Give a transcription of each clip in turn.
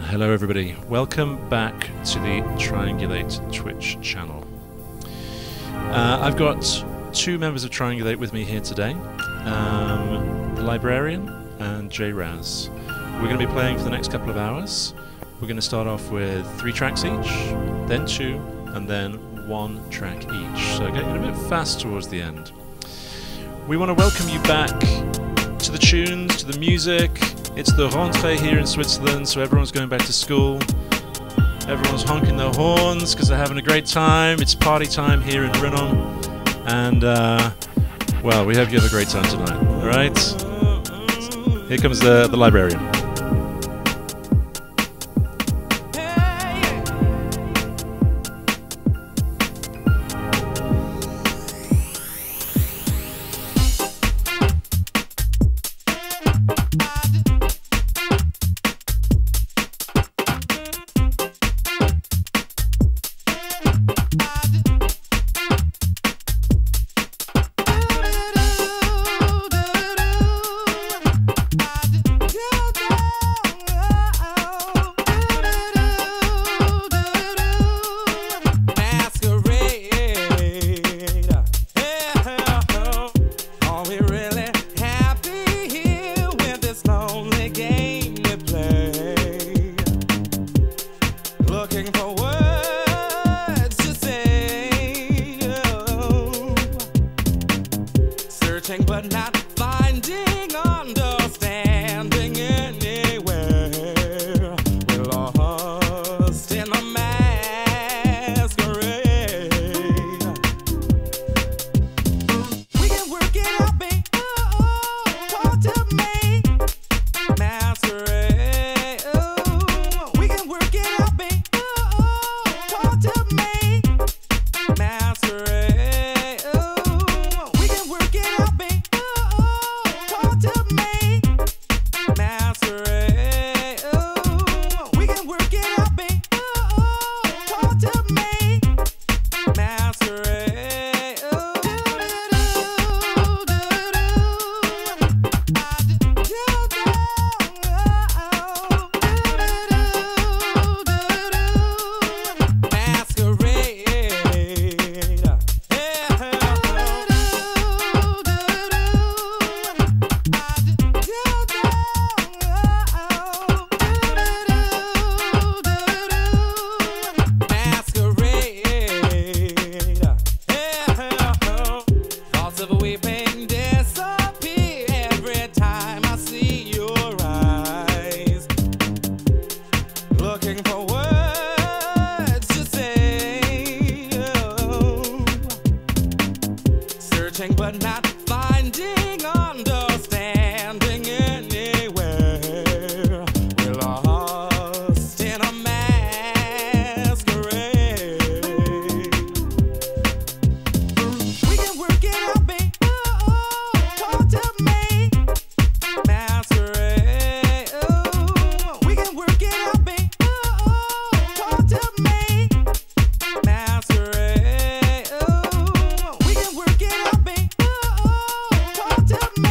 Hello everybody, welcome back to the Triangulate Twitch channel. I've got two members of Triangulate with me here today, the Librarian and J-Raz. We're going to be playing for the next couple of hours. We're going to start off with 3 tracks each, then 2, and then 1 track each. So getting a bit fast towards the end. We want to welcome you back to the tunes, to the music. It's the rentrée here in Switzerland, so everyone's going back to school. Everyone's honking their horns because they're having a great time. It's party time here in Rinom. And, well, we hope you have a great time tonight. All right? Here comes the Librarian. To me.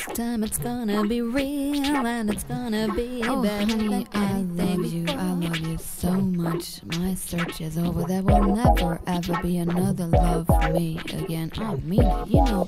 This time it's gonna be real and it's gonna be better than anything. I love you so much. My search is over. There will never ever be another love for me again. I mean it, you know.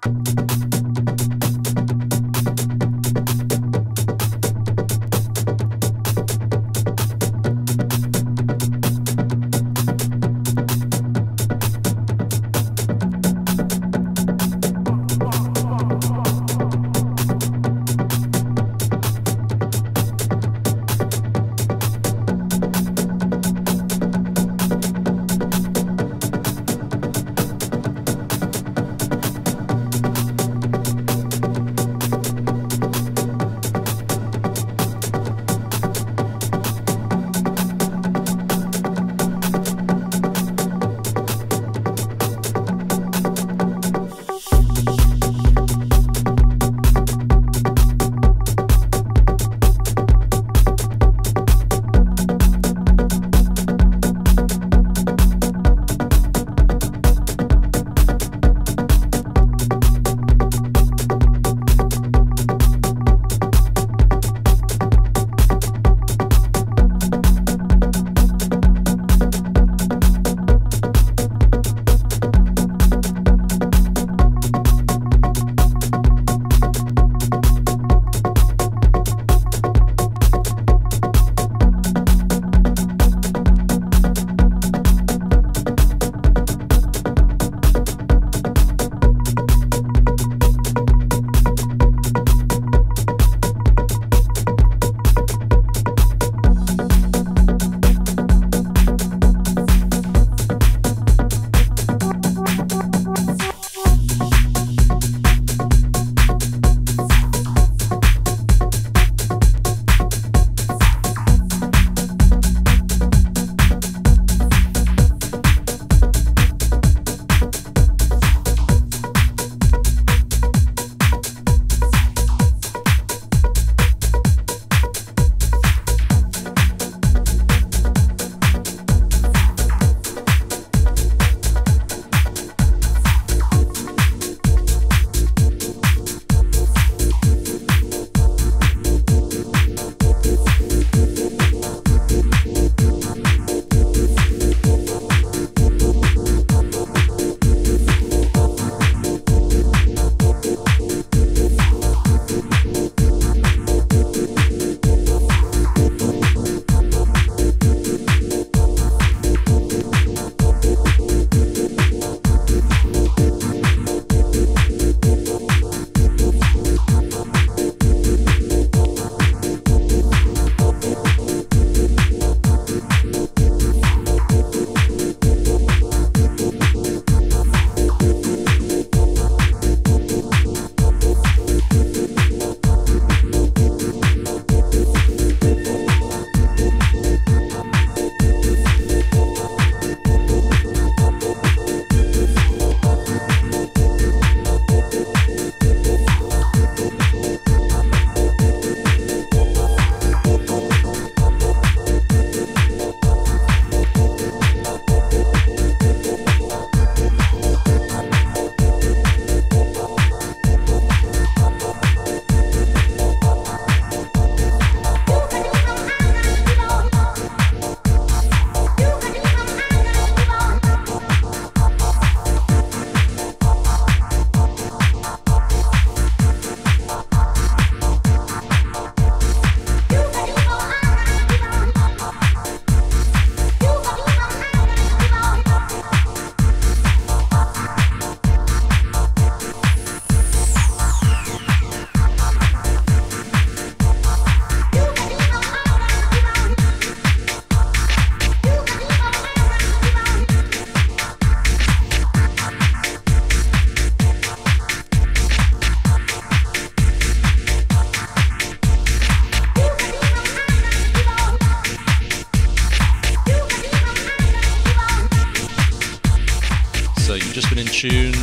tune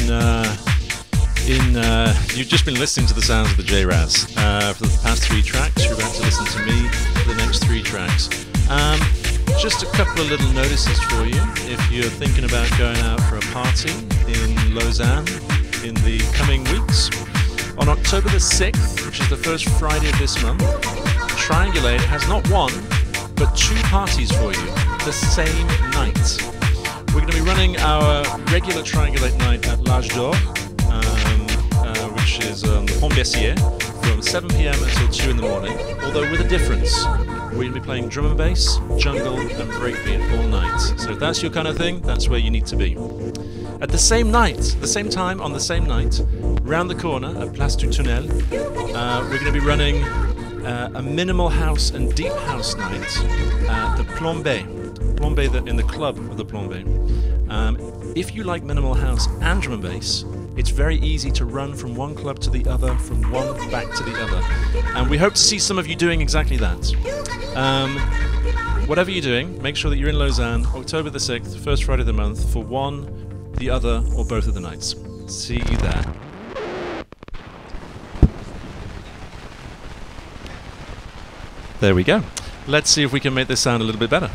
you've just been listening to the sounds of the J-Raz for the past 3 tracks. You're about to listen to me for the next 3 tracks. Just a couple of little notices for you. If you're thinking about going out for a party in Lausanne in the coming weeks, on October the 6th, which is the first Friday of this month, Triangulate has not 1, but 2 parties for you the same night. We're going to be running our regular Triangulate night at L'Age d'Or, which is on the Pont Bessier, from 7 p.m. until 2 in the morning, although with a difference. We're going to be playing drum and bass, jungle, and breakbeat all night. So if that's your kind of thing, that's where you need to be. At the same night, the same time, on the same night, round the corner at Place du Tunnel, we're going to be running a minimal house and deep house night at the Plombe in the club of the Plombe. If you like minimal house and drum and bass, it's very easy to run from one club to the other, from one back to the other. And we hope to see some of you doing exactly that. Whatever you're doing, make sure that you're in Lausanne, October the 6th, first Friday of the month, for one, the other, or both of the nights. See you there. There we go. Let's see if we can make this sound a little bit better.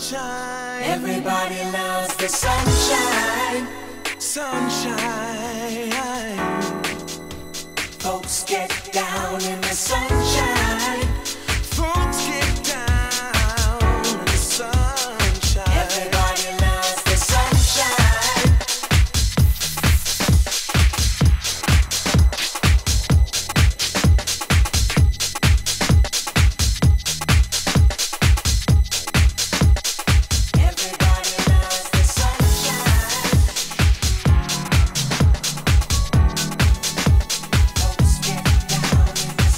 sunshine. Everybody loves the sunshine. Sunshine. Folks get down in the sunshine. Folks get down in the sunshine. Everybody loves the sunshine. Everybody loves the sunshine. Folks get down in the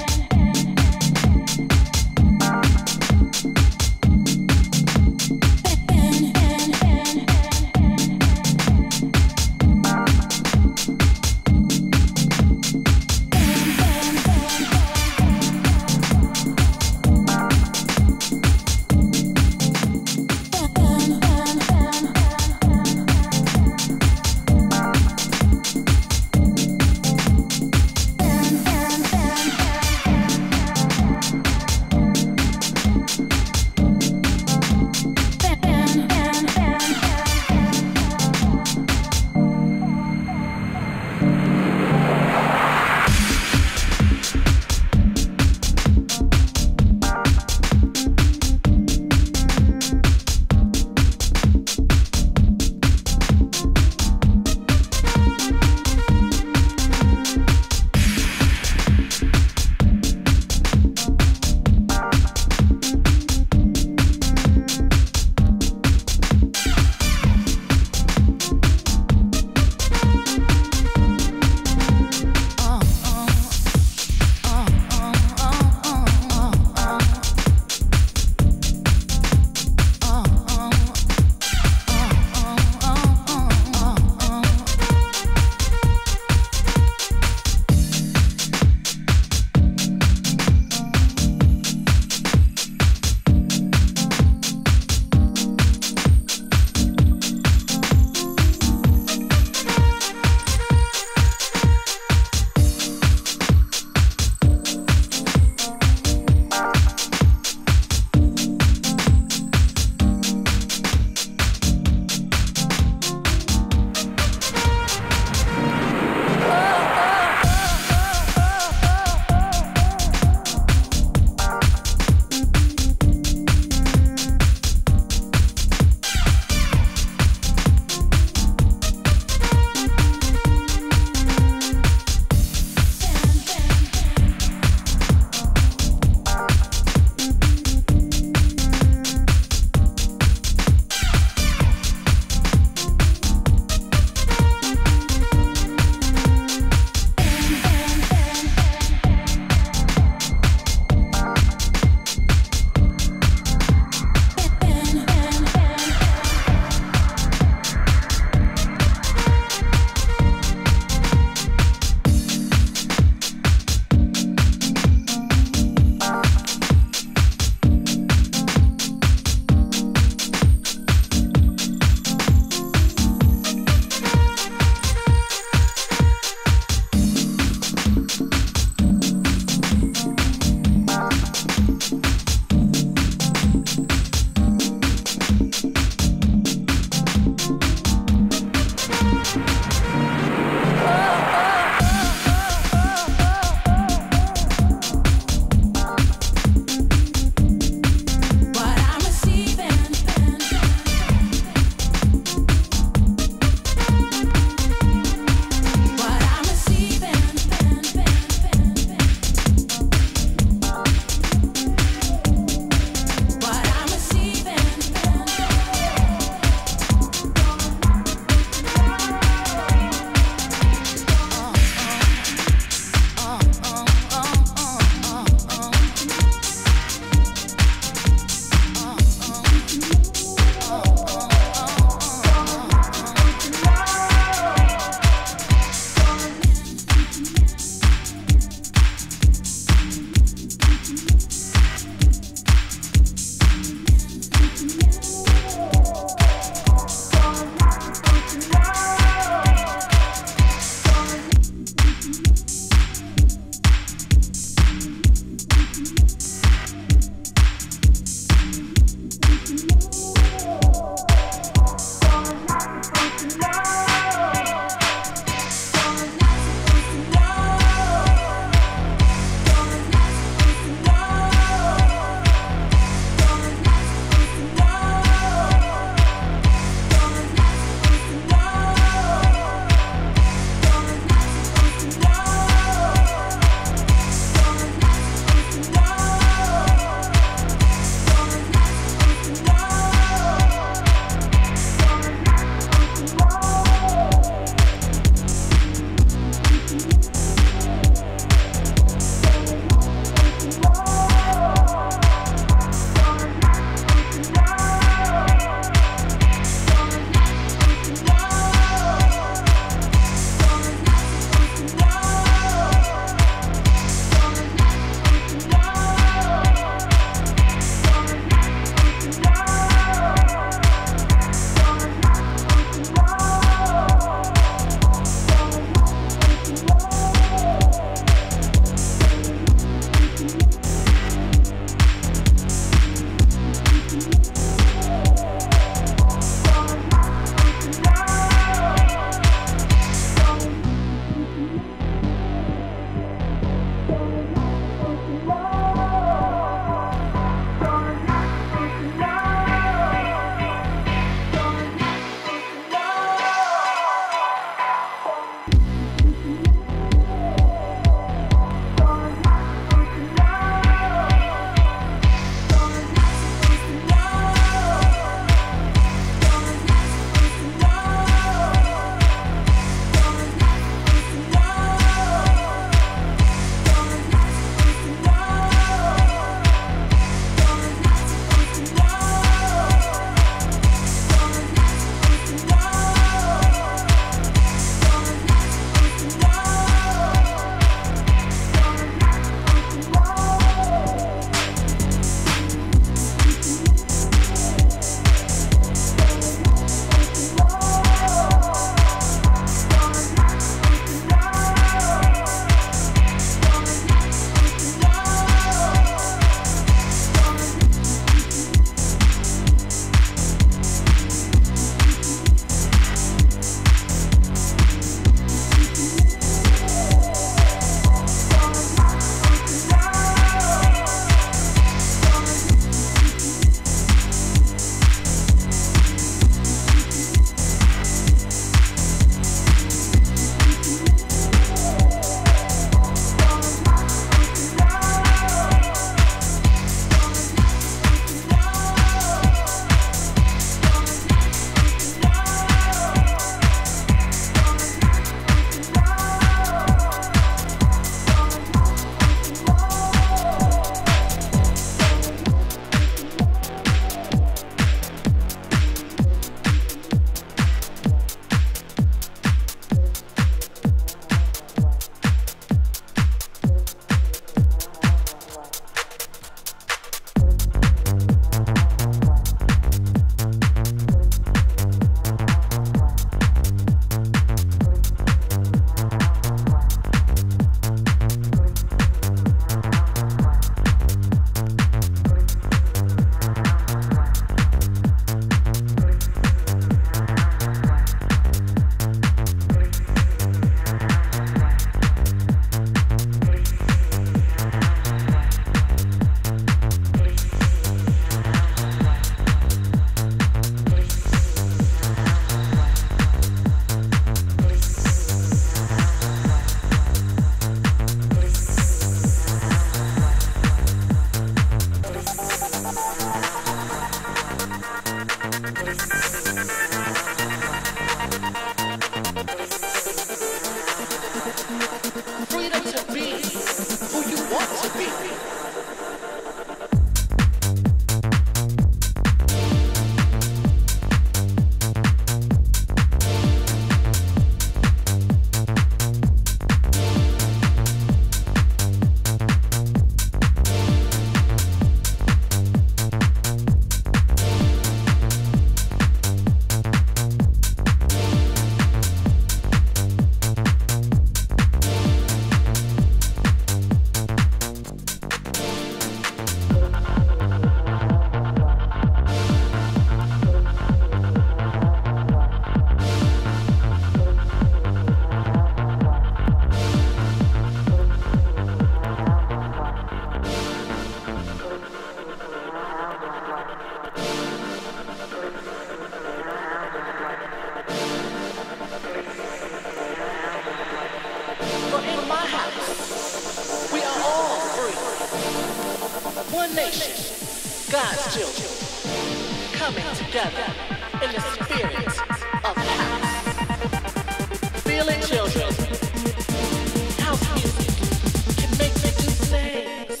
One nation, God's children, coming together in the spirit of house. Feel it, children. House music can make you do things.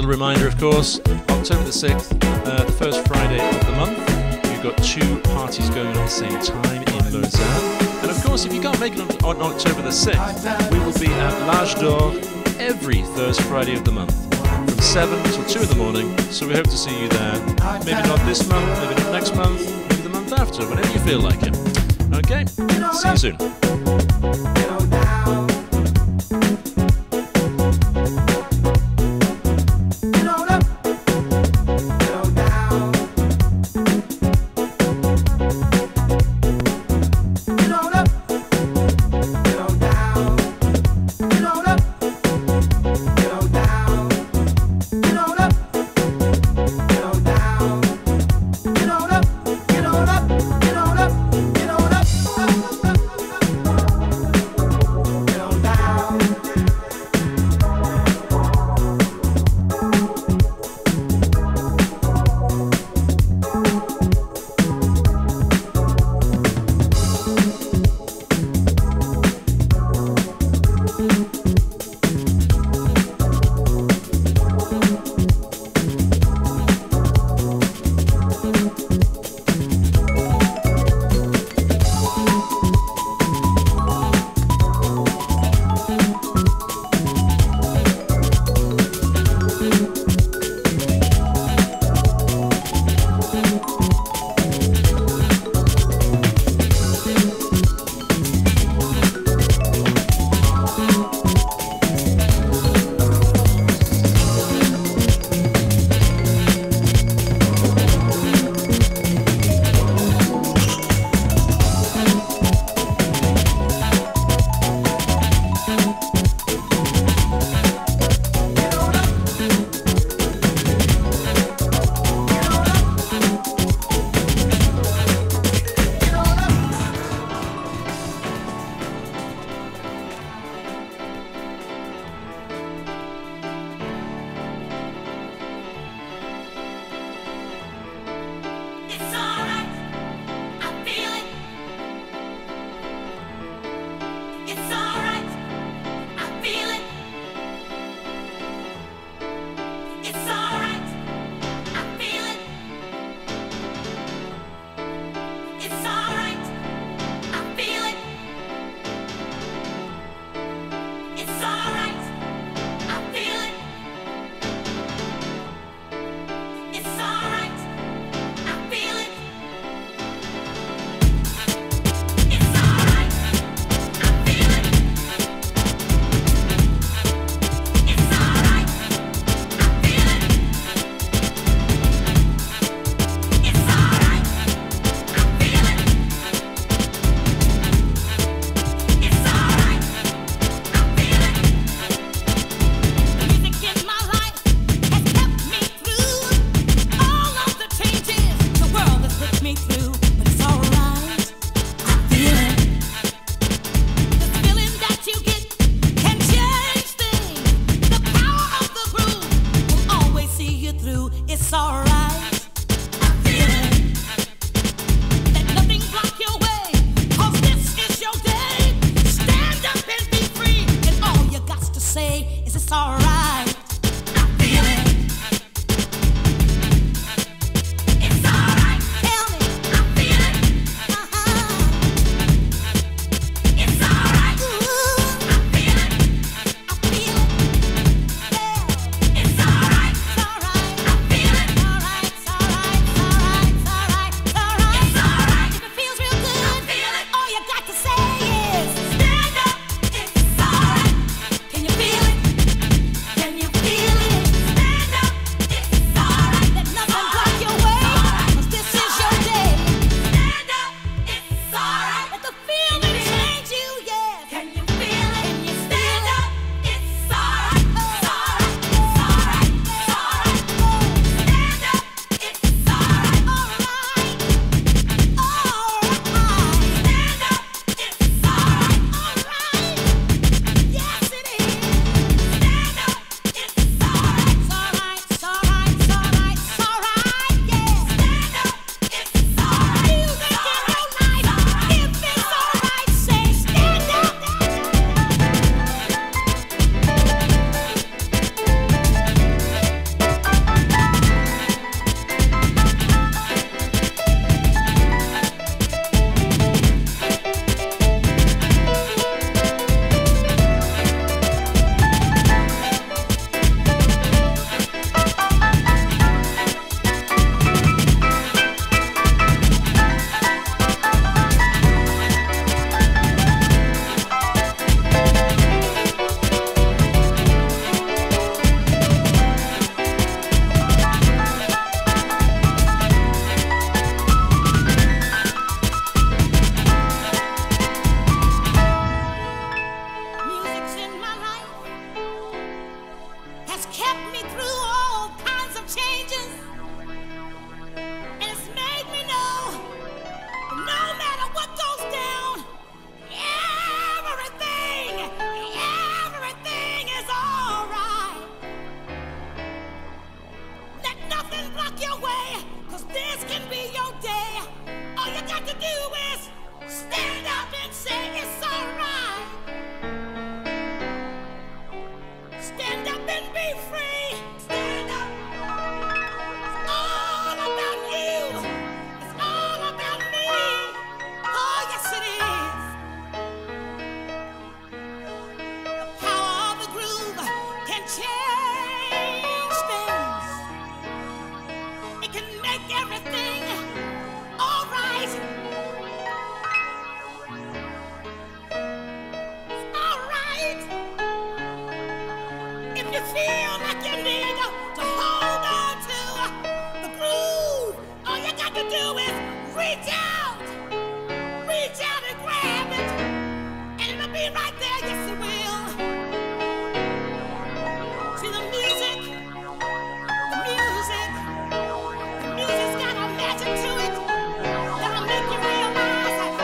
little reminder, of course, October the 6th, the first Friday of the month, we've got 2 parties going on at the same time in Lausanne. And of course, if you can't make it on October the 6th, we will be at L'Age d'Or every first Friday of the month, from 7 till 2 in the morning. So we hope to see you there. Maybe not this month, maybe not next month, maybe the month after, whenever you feel like it. Okay, see you soon. reach out and grab it, and it'll be right there, yes it will. See the music's got a magic to it, that'll make you realize that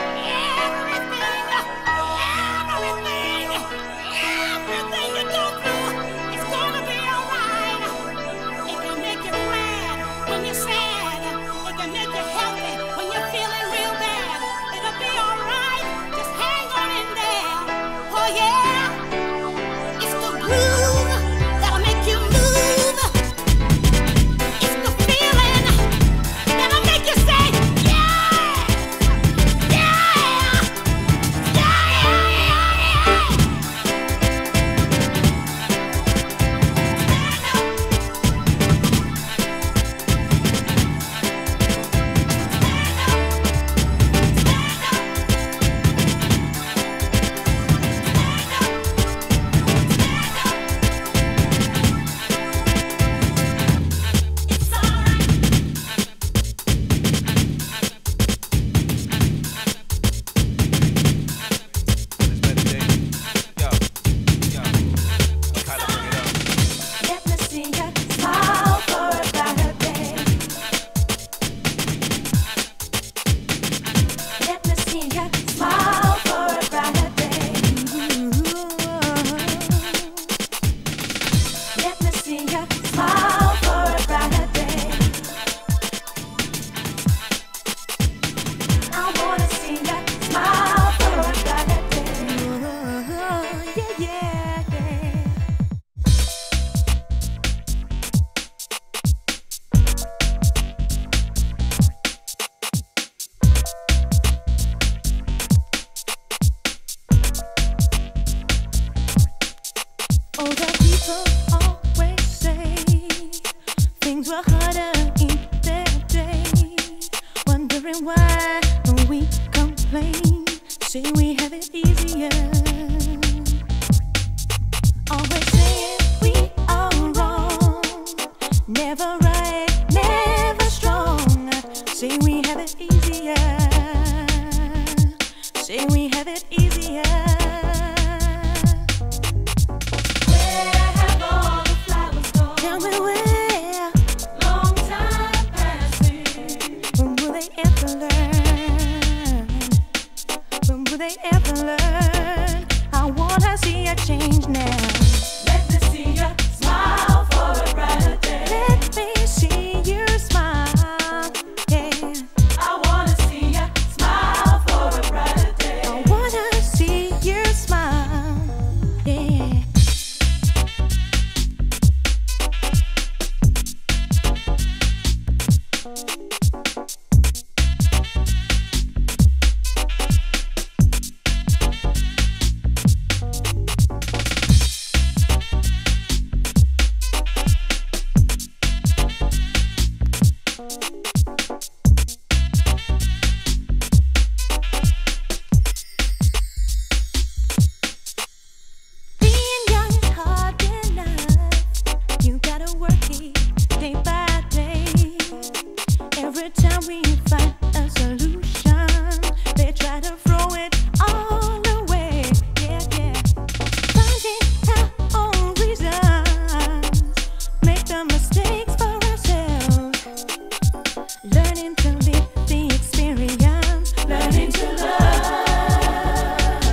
everything you go through is gonna be alright. It can make you glad when you're sad, it can make you healthy when you're feeling real bad. It'll be alright, just hang on in there. Oh yeah, it's the groove that'll make you move. It's the feeling that'll make you say yeah, yeah, yeah, let me see you smile for a brighter day. Let me see you smile for a brighter day. Let me see you smile for a brighter day. I wanna see you smile for a brighter day. Yeah, yeah, yeah. Older people always say things were harder in their day, wondering why we complain, say we have it easier. Always saying we are wrong, never right, never strong. Say we have it easier, say we have it easier. Where have all the flowers gone? Tell me where, Long time passing. when will they ever learn? When will they ever learn? I wanna see a change now. Let me see you smile for a brighter day. Let me see you smile, yeah. I wanna see you smile for a brighter day. I wanna see you smile, yeah. Being young is hard enough. You gotta work it day by day. Every time we find a solution, they try to throw it all away. Yeah, yeah. Finding our own reasons, make the mistakes for ourselves. Learning to live the experience, learning to love.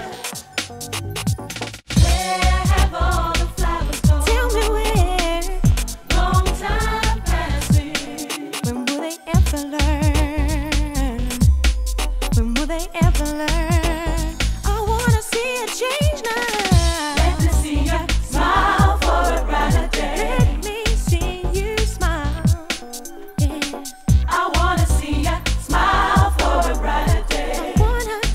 Where have all the flowers gone? Tell me where, Long time passing. when will they ever learn? When will they ever learn? I wanna see a change now. Let me see you smile for a brighter day. Let me see you smile, yeah. I wanna see you smile for a brighter day. I wanna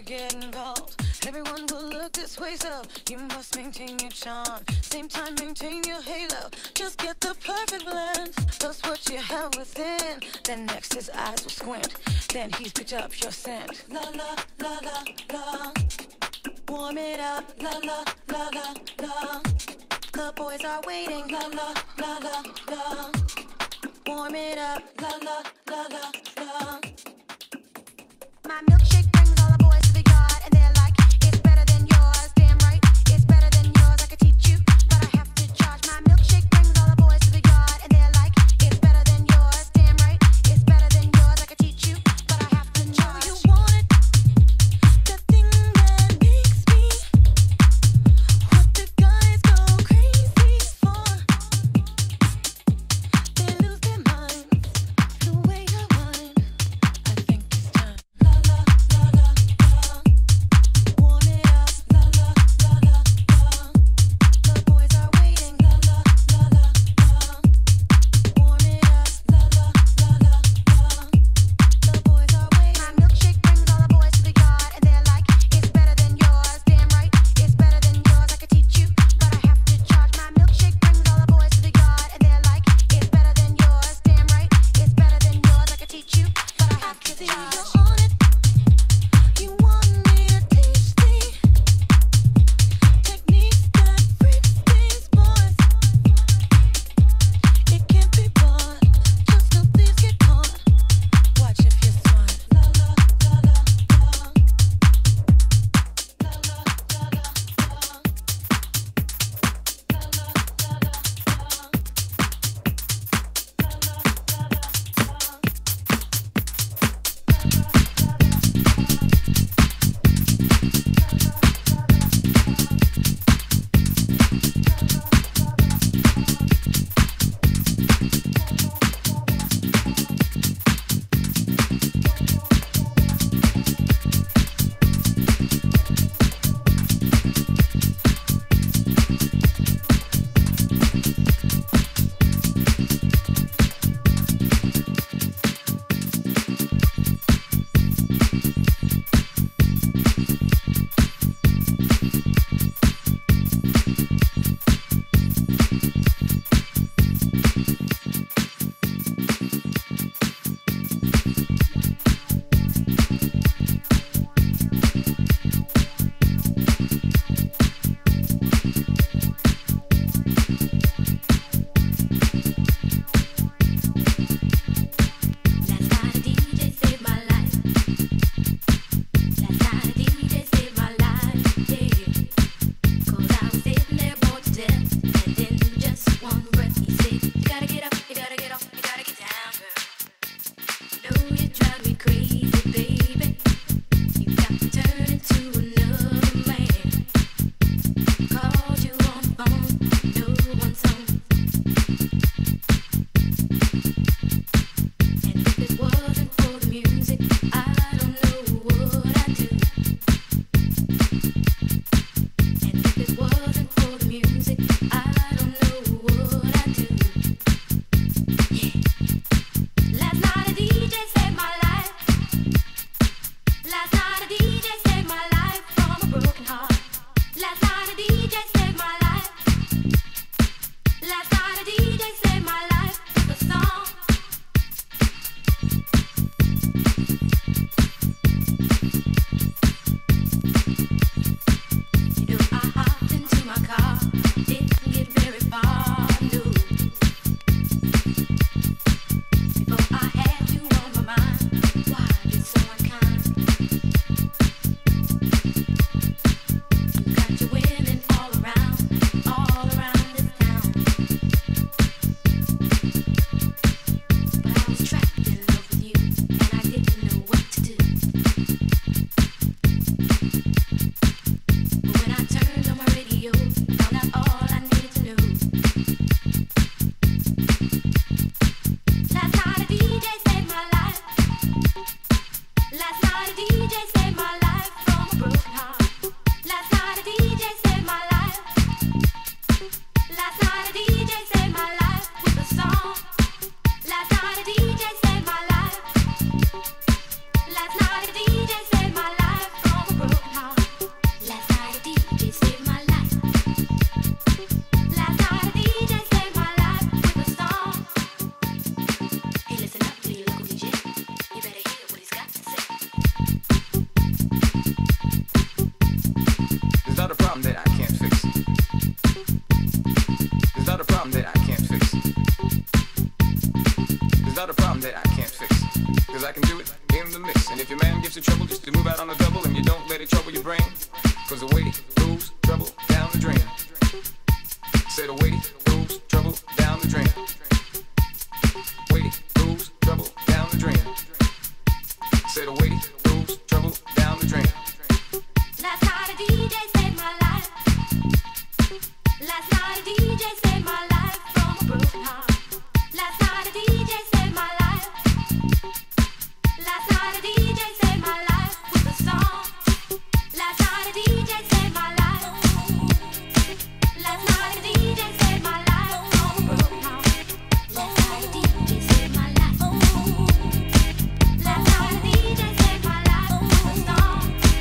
get involved. Everyone will look this way, so you must maintain your charm. Same time, maintain your halo. Just get the perfect blend. That's what you have within. Then next his eyes will squint. Then he's picked up your scent. La la la la la. Warm it up. La la la la la. The boys are waiting. La la la la la. Warm it up. La la la la la. My milkshake brings all the boys to the yard, and they're like, it's better than yours. Damn right, it's better than yours. I could teach you, but I have to charge. My milkshake brings all the boys to the yard, and they're like, it's better than yours. Damn right, it's better than yours. I could teach you, but I have to charge. You want it, the thing that makes me, what the guys go crazy for. They lose their minds the way I want it. I think it's time. La la la la la. Warm it up. La la la la la. The boys are waiting. La la la la la. Warm it up. La la la la la. The boys are waiting. My milkshake brings all the boys to the yard, and they're like, it's better than yours. Damn right, it's better than yours. I could teach you, but I have to charge. My milkshake brings all the boys to the yard, and they're like, it's better than yours. Damn right, it's better than yours. I could teach you, but I have to charge. You're on it. You want me to teach thee techniques that freaks these boys. It can't be bought. Just no thieves get caught. Watch if you're smart. La la la la la. La la la la la. La la la la It's not a problem that I can't fix. It's not a problem that I can't fix. It's not a problem that I can't fix. Cause I can do it in the mix. And if your man gives you trouble just to move out on a double and you don't let it trouble your brain, cause the weight moves trouble down the drain. Say the weight moves trouble down the drain. Weight moves trouble down the drain. Say the weight moves trouble down the drain. Last night a DJ saved my life. Last night a DJ saved my life from a broken heart. Last night a DJ saved my life. Last night a DJ saved my life with a song. Last night a DJ saved my life. Last night a DJ saved my life from a broken heart. Last night a DJ saved my life. Last night a DJ saved my life with a song.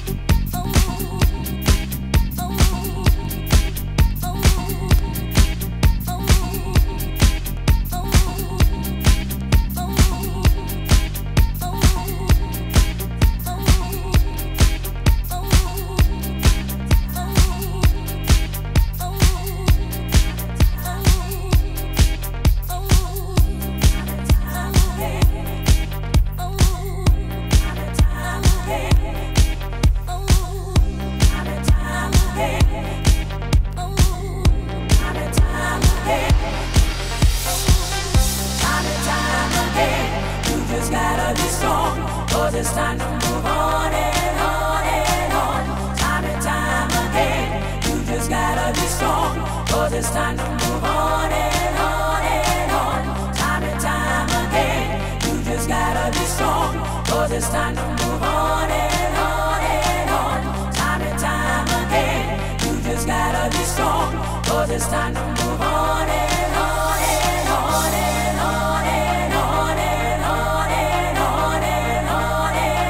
It's time to move on and on and on. Time and time again, you just gotta be strong. Cause it's time to move on and on and on. Time and time again, you just gotta be strong. Cause it's time to move on and on and on. Time and time again, you just gotta be strong. Cause it's time to move on and on and on and on and on and on and on and on.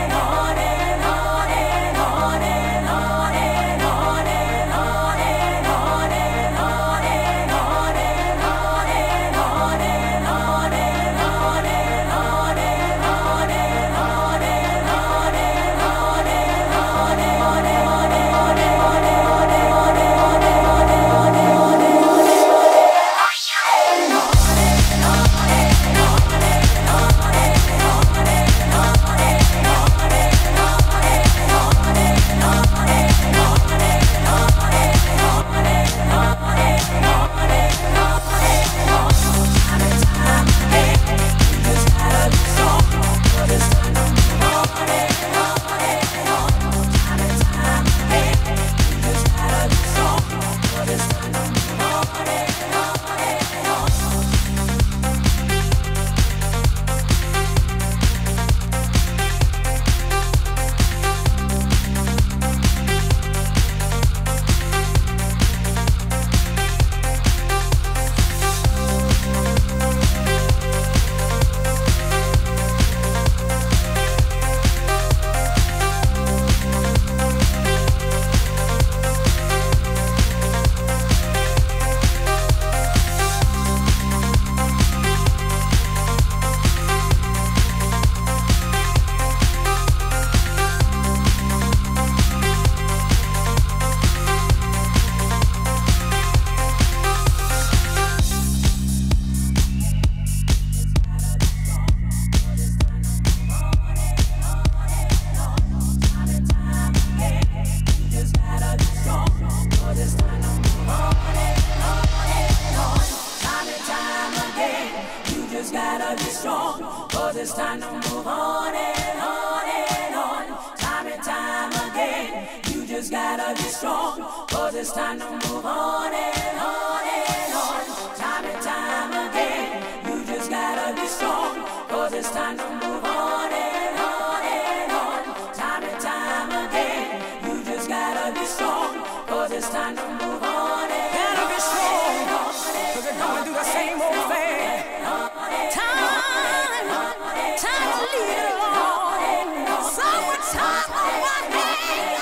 It's time to move on and on and on. Time and time again, you just gotta be strong. Cause it's time to move on and on and on. Time and time again, you just gotta be strong. Cause it's time to move on and on and on. Time and time again, you just gotta be strong. Cause it's time to move on and gotta be strong. Cause they're gonna do the same old thing. Time to leave it alone. So much time on my hands.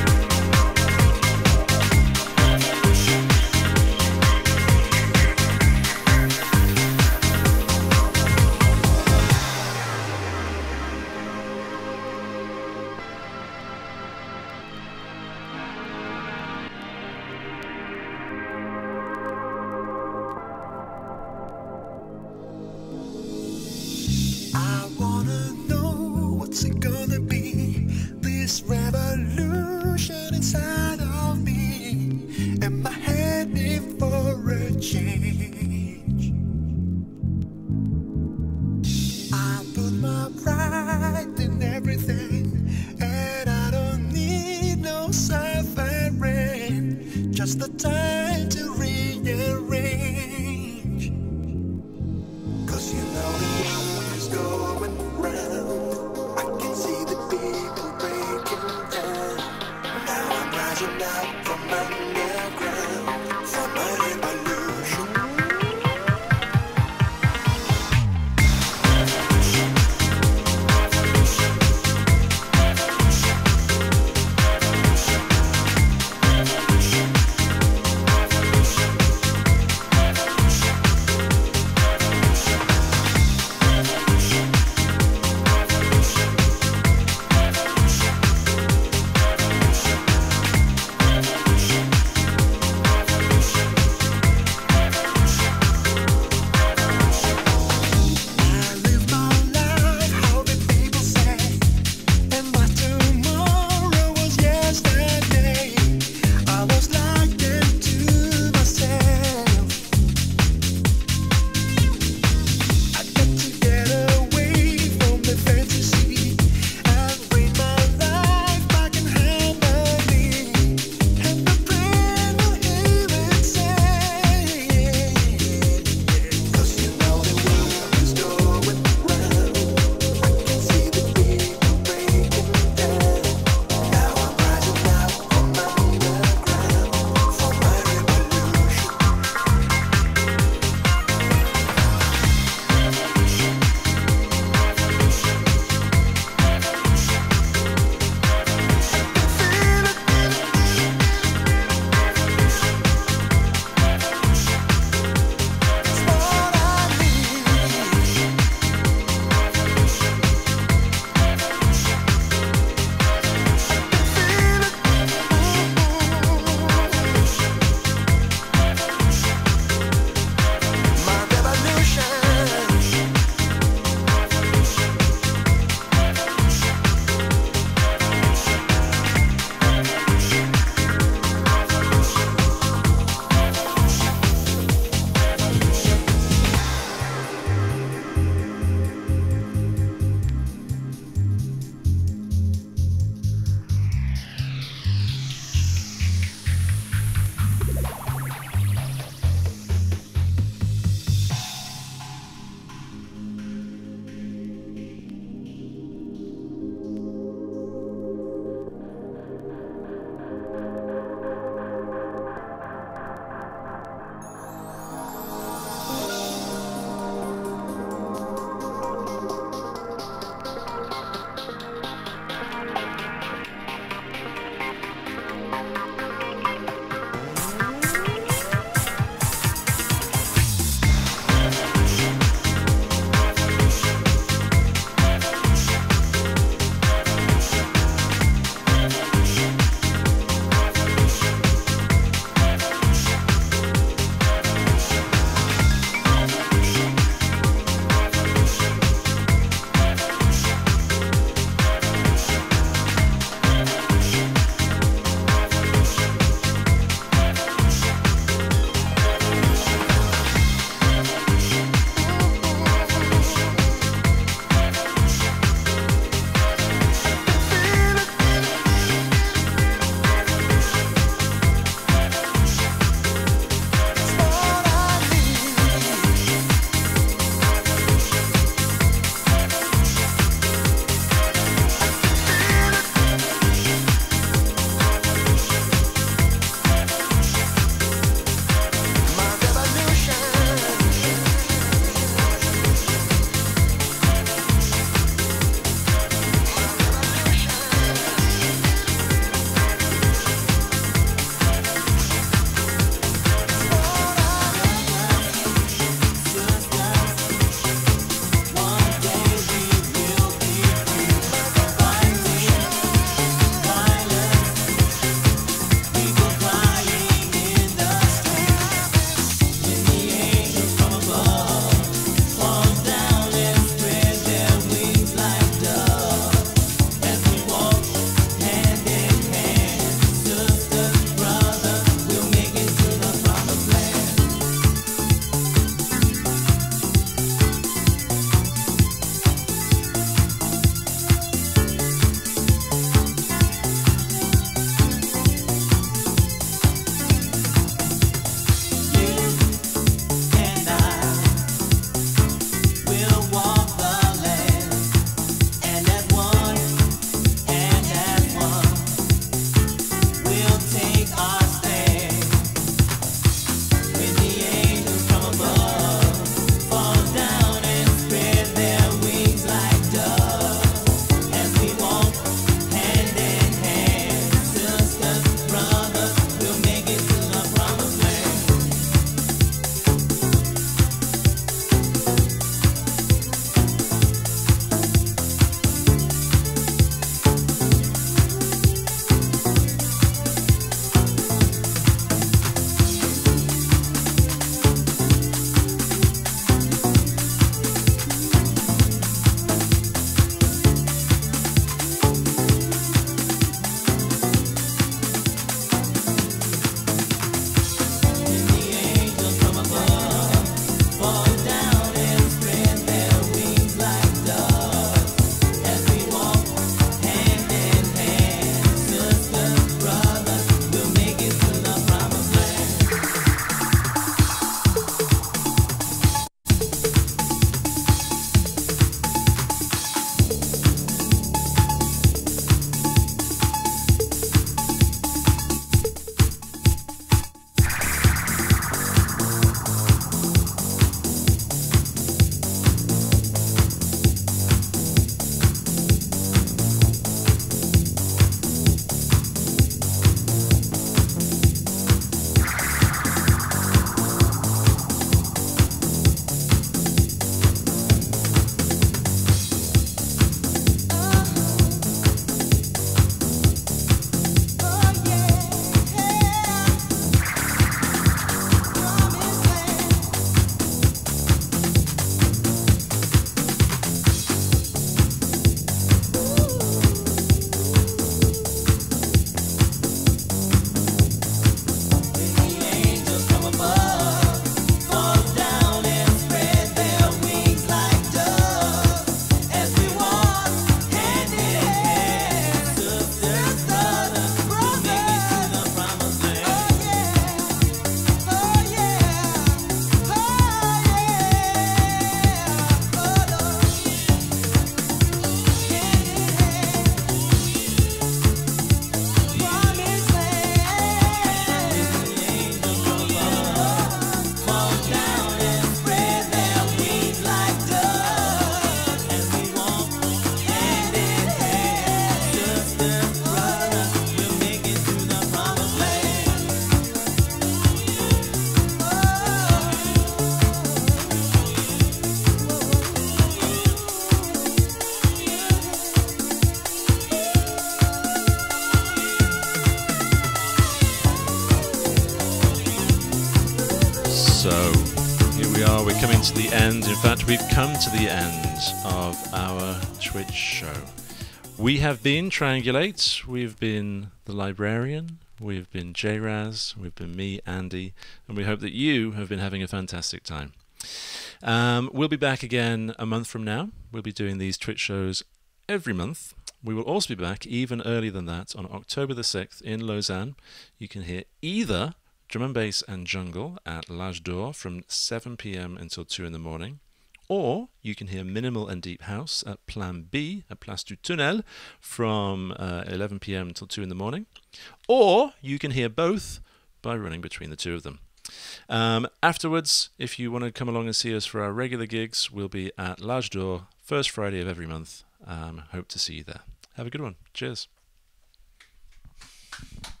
coming to the end. In fact, we've come to the end of our Twitch show. We have been Triangulate, we've been the Librarian, we've been J-Raz, we've been me, Andy, and we hope that you have been having a fantastic time. We'll be back again a month from now. We'll be doing these Twitch shows every month. We will also be back even earlier than that on October the 6th in Lausanne. You can hear either Drum and Bass and Jungle at L'Âge d'Or from 7 p.m. until 2 in the morning. Or you can hear Minimal and Deep House at Plan B at Place du Tunnel from 11 p.m. until 2 in the morning. Or you can hear both by running between the two of them. Afterwards, if you want to come along and see us for our regular gigs, we'll be at L'Âge d'Or, first Friday of every month. Hope to see you there. Have a good one. Cheers.